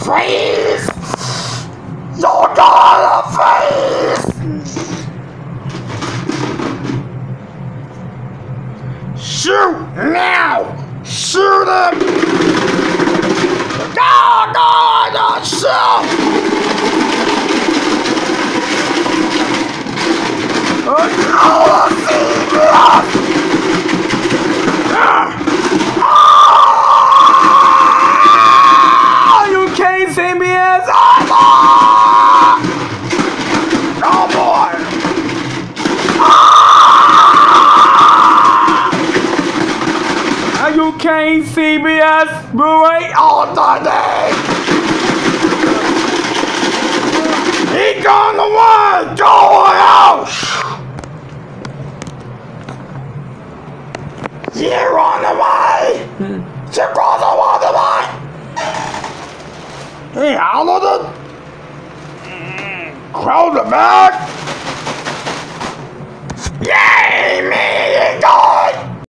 Freeze! You're gonna freeze! Shoot now! Shoot him! No, shoot! You can't see me as no boy! You can't see me as right all the day! He gone away! Go out! You're on the way! You're on the way! Hey, Hamilton! Crowd the back! Yeah!